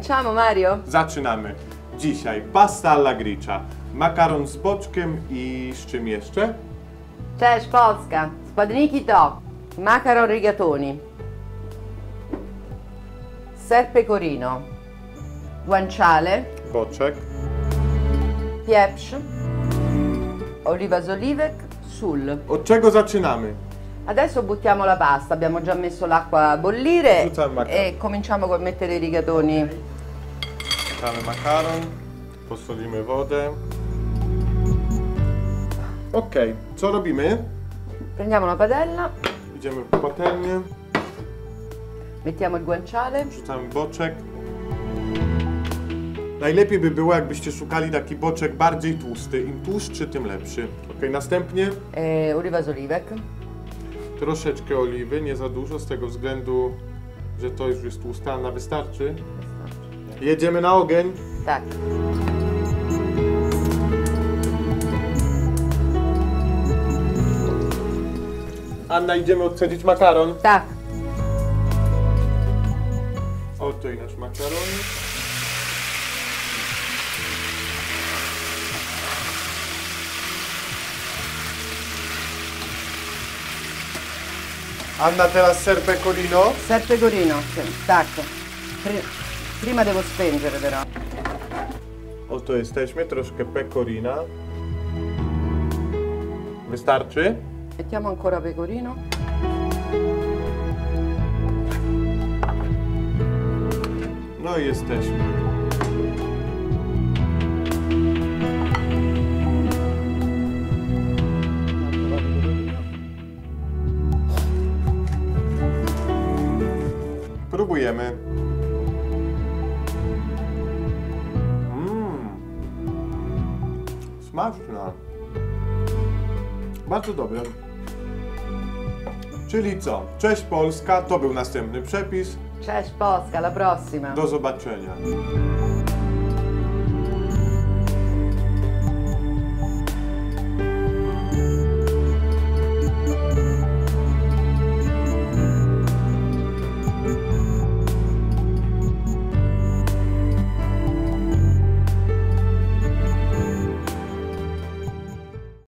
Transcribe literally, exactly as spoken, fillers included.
Cominciamo, Mario? Zaczynamy. Dzisiaj pasta alla gricia. Makaron z boczkiem i z czym jeszcze? Cześć Polska. Składniki to makaron rigatoni, ser pecorino, guanciale, Boczek. pieprz, oliva z oliwek, sól. Od czego zaczynamy? Adesso buttiamo la pasta, abbiamo già messo l'acqua a bollire Rzucam makaron. e cominciamo col mettere i rigatoni. Damy makaron, posolimy wodę. Ok, co robimy? Prendiamo una padella, Idziemy w patelnię, mettiamo il guanciale, wrzucamy boczek. Najlepiej by było, jakbyście szukali taki boczek bardziej tłusty. Im tłustszy, tym lepszy. Ok, następnie e, oliva z oliwek, troszeczkę oliwy, nie za dużo, z tego względu, że to już jest tłusta, Anna, wystarczy. Jedziemy na ogień. tak. Anna, idziemy odcedzić makaron. Tak. Oto i nasz makaron. Anna, teraz ser pecorino. Ser pecorino, sì, tak. Pri- prima devo spengere però. Oto jesteśmy, troszkę pecorina. Wystarczy? Mettiamo ancora pecorino. No i jesteśmy. Próbujemy. Mmm. Smaczna. Bardzo dobre. Czyli co? Cześć Polska, to był następny przepis. Cześć Polska, alla prossima. Do zobaczenia.